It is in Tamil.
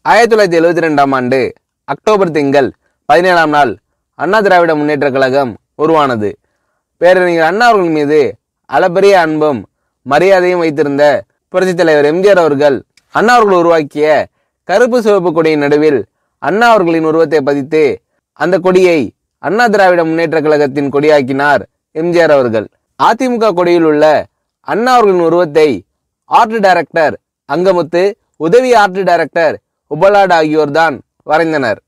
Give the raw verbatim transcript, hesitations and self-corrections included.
ஆயிரத்தி தொள்ளாயிரத்தி எழுபத்தி ரெண்டாம் ஆண்டு அக்டோபர் திங்கள் பதினேழாம் நாள் அண்ணா திராவிட முன்னேற்ற கழகம் உருவானது. பேரறிஞர் அண்ணா அவர்கள் மீது அளப்பரிய அன்பும் மரியாதையும் வைத்திருந்த புரட்சித் தலைவர் எம்ஜிஆர் அவர்கள் அண்ணா அவர்கள் உருவாக்கிய கருப்பு சிவப்பு கொடியின் நடுவில் அண்ணா அவர்களின் உருவத்தை பதித்து அந்த கொடியை அண்ணா திராவிட முன்னேற்ற கழகத்தின் கொடியாக்கினார் எம்ஜிஆர் அவர்கள். அதிமுக கொடியில் உள்ள அண்ணா அவர்களின் உருவத்தை ஆர்ட் டைரக்டர் அங்கமுத்து, உதவி ஆர்ட் டைரக்டர் உபலாட் ஆகியோர் தான் வரைந்தனர்.